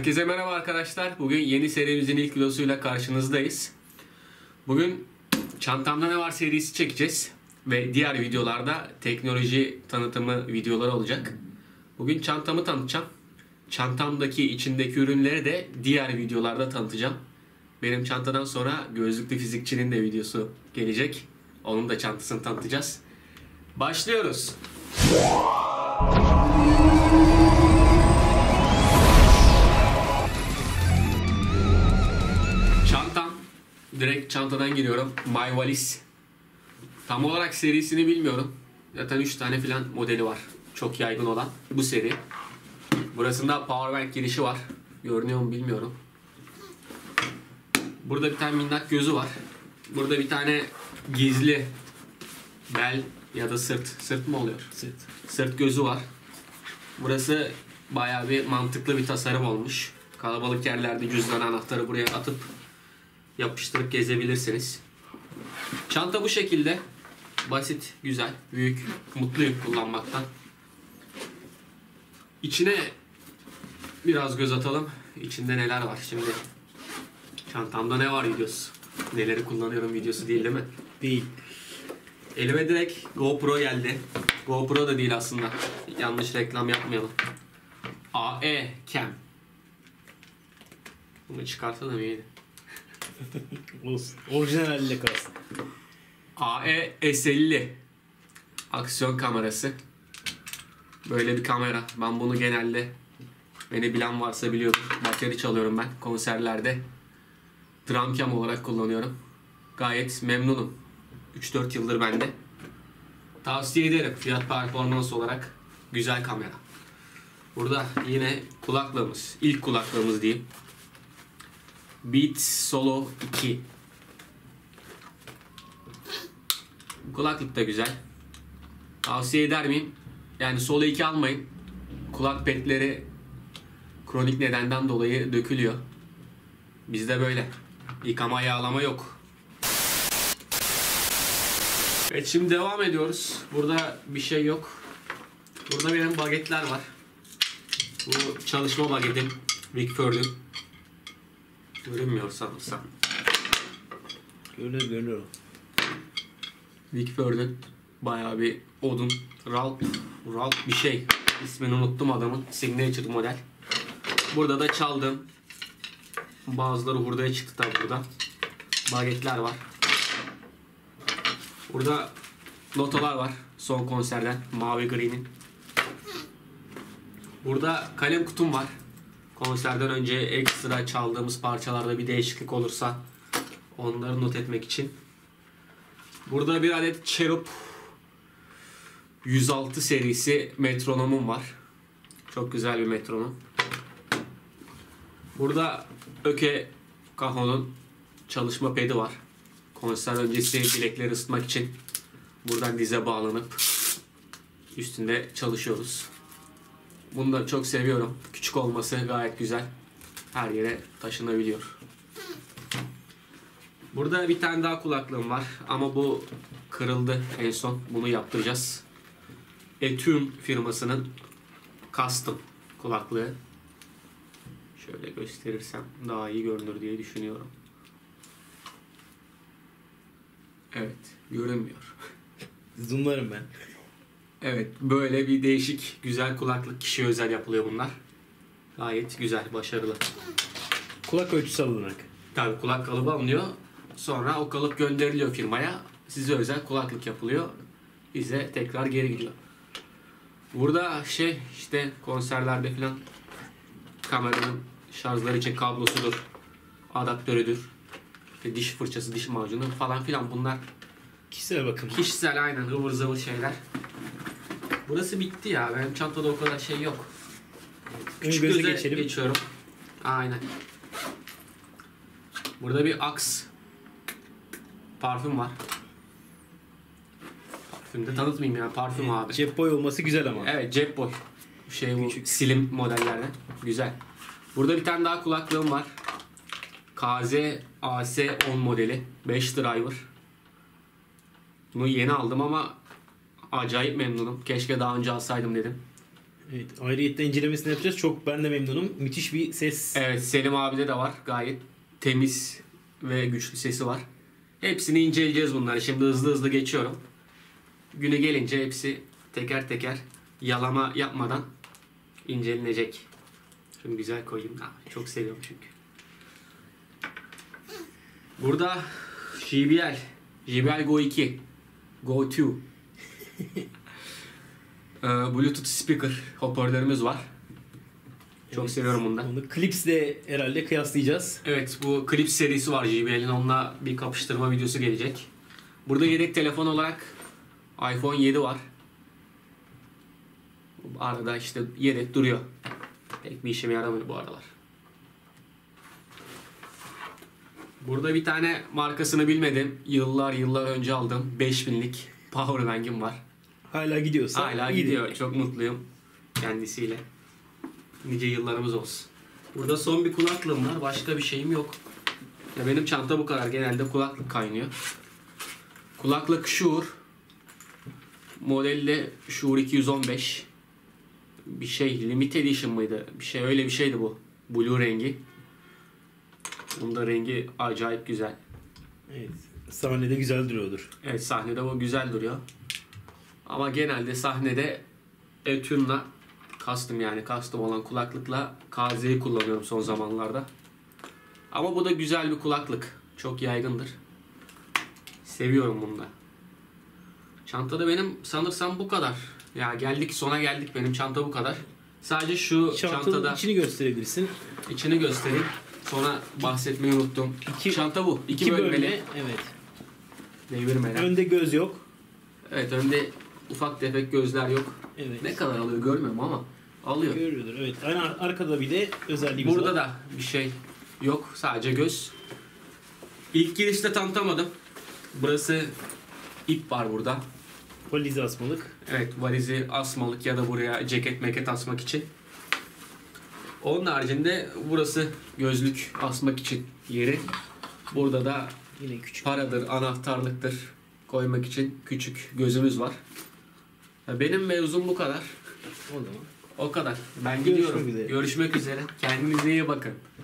Herkese merhaba arkadaşlar. Bugün yeni serimizin ilk videosuyla karşınızdayız. Bugün çantamda ne var serisi çekeceğiz. Ve diğer videolarda teknoloji tanıtımı videoları olacak. Bugün çantamı tanıtacağım. Çantamdaki içindeki ürünleri de diğer videolarda tanıtacağım. Benim çantadan sonra gözlüklü fizikçinin de videosu gelecek. Onun da çantasını tanıtacağız. Başlıyoruz. Çantam. Direkt çantadan giriyorum. MyValiz. Tam olarak serisini bilmiyorum. Zaten 3 tane falan modeli var. Çok yaygın olan bu seri. Burasında powerbank girişi var. Görünüyor mu bilmiyorum. Burada bir tane minnak gözü var. Burada bir tane gizli bel ya da sırt mı oluyor? Sırt gözü var. Burası bayağı bir mantıklı bir tasarım olmuş. Kalabalık yerlerde cüzdan anahtarı buraya atıp yapıştırıp gezebilirsiniz. Çanta bu şekilde. Basit, güzel, büyük, mutluyum kullanmaktan. İçine biraz göz atalım. İçinde neler var şimdi. Çantamda ne var videosu. Neleri kullanıyorum videosu değil mi? Değil. Elime direkt GoPro geldi. GoPro da değil aslında. Yanlış reklam yapmayalım. AE Cam. Bunu çıkartalım iyiydi. Olsun. Orijinal haline kalsın. AE S50 aksiyon kamerası. Böyle bir kamera. Ben bunu genelde, beni bilen varsa biliyordur, bateri çalıyorum ben konserlerde. Drum cam olarak kullanıyorum. Gayet memnunum. 3-4 yıldır bende. Tavsiye ederim. Fiyat performans olarak güzel kamera. Burada yine kulaklığımız. İlk kulaklığımız diyeyim. Beats Solo 2. Kulaklık da güzel. Tavsiye eder miyim? Yani Solo 2 almayın. Kulak petleri kronik nedenden dolayı dökülüyor. Bizde böyle. Yıkama yağlama yok. Evet, şimdi devam ediyoruz. Burada bir şey yok. Burada benim bagetler var. Bu çalışma bagetim. Wickford'un. Görünmüyor sanırsam. Görünüyor. Wickford'un bayağı bir odun. Ralph bir şey. İsmini unuttum adamın. Signature model. Burada da çaldım. Bazıları hurdaya çıktı tabi burada. Bagetler var. Burada notalar var. Son konserden. Mavi Green'in. Burada kalem kutum var. Konserden önce ekstra çaldığımız parçalarda bir değişiklik olursa onları not etmek için. Burada bir adet Cherub 106 serisi metronomum var. Çok güzel bir metronom. Burada Öke Cajon'un çalışma pedi var. Konser öncesi bilekleri ısıtmak için buradan dize bağlanıp üstünde çalışıyoruz. Bunu da çok seviyorum. Küçük olması gayet güzel. Her yere taşınabiliyor. Burada bir tane daha kulaklığım var. Ama bu kırıldı en son. Bunu yaptıracağız. Etune firmasının custom kulaklığı. Şöyle gösterirsem daha iyi görünür diye düşünüyorum. Evet, görünmüyor. Zoomlarım ben. Evet, böyle bir değişik, güzel kulaklık. Kişiye özel yapılıyor bunlar. Gayet güzel, başarılı. Kulak ölçüsü alınarak. Tabii kulak kalıbı alınıyor. Sonra o kalıp gönderiliyor firmaya. Size özel kulaklık yapılıyor. Bize tekrar geri gidiyor. Burada işte konserlerde falan kameranın şarjları için kablosudur, adaptörüdür, işte diş fırçası, diş macunu falan filan, bunlar Kişisel bakım. kişisel, aynen ıvır zıvır şeyler. Burası bitti ya. Benim çantada o kadar şey yok. Küçük göze göze geçiyorum. Aynen. Burada bir Axe parfüm var. Parfüm de tanıtmayayım ya. Parfüm abi. Cep boy olması güzel ama. Evet, cep boy. Bu Küçük. slim modellerden. Güzel. Burada bir tane daha kulaklığım var. KZ AC10 modeli. 5 driver. Bunu yeni aldım ama acayip memnunum. Keşke daha önce alsaydım dedim. Evet, ayrıyetten incelemesini yapacağız. Çok ben de memnunum. Müthiş bir ses. Evet, Selim abide de var. Gayet temiz ve güçlü sesi var. Hepsini inceleyeceğiz bunları. Şimdi hızlı hızlı geçiyorum. Günü gelince hepsi teker teker yalama yapmadan incelenecek. Şunu güzel koyayım. Çok seviyorum çünkü. Burada JBL Go 2 Go 2 Bluetooth speaker hoparlörümüz var. Çok Evet, seviyorum bunu da. Onu Clips'le herhalde kıyaslayacağız. Evet, bu Clips serisi var JBL'in. Onunla bir kapıştırma videosu gelecek. Burada yedek telefon olarak iPhone 7 var. Arada işte yedek duruyor. Pek bir işime yaramıyor bu aralar. Burada bir tane markasını bilmedim. Yıllar önce aldım. 5000'lik powerbank'im var. Hala gidiyorsa Hala iyi gidiyor. demek. Çok mutluyum kendisiyle. Nice yıllarımız olsun. Burada son bir kulaklığım var. Başka bir şeyim yok. Ya benim çanta bu kadar. Genelde kulaklık kaynıyor. Kulaklık Shure. Modeli de Shure 215. Bir şey Limited Edition mıydı? Bir şey öyle bir şeydi bu. Blue rengi. Bunun da rengi acayip güzel. Evet. Sahnede güzel duruyordur. Evet, sahnede bu güzel duruyor. Ama genelde sahnede Etune'la custom olan kulaklıkla KZ'yi kullanıyorum son zamanlarda. Ama bu da güzel bir kulaklık. Çok yaygındır. Seviyorum bunu da. Çantada benim sanırsam bu kadar. Ya sona geldik. Benim çanta bu kadar. Sadece şu Çantanın çantada içini gösterebilirsin. içini göstereyim. Sonra bahsetmeyi unuttum. Çanta bu. İki bölme. bölmeli. Evet. Devirmeden. Önde göz yok. Evet, önde ufak tefek gözler yok. Evet. Ne kadar alıyor görmüyorum ama alıyor. Görüyordur. Evet. Arkada bir de özelliğimiz Burada var. da bir şey yok. Sadece göz. İlk girişte tanıtamadım. Burası ip var burada. Valizi asmalık. Evet, valizi asmalık ya da buraya ceket meket asmak için. Onun haricinde burası gözlük asmak için yeri. Burada da Yine küçük. paradır, anahtarlıktır koymak için küçük gözümüz var. Benim mevzum bu kadar. O zaman. O kadar. Ben Görüşmek gidiyorum. üzere. Görüşmek üzere. Kendinize iyi bakın.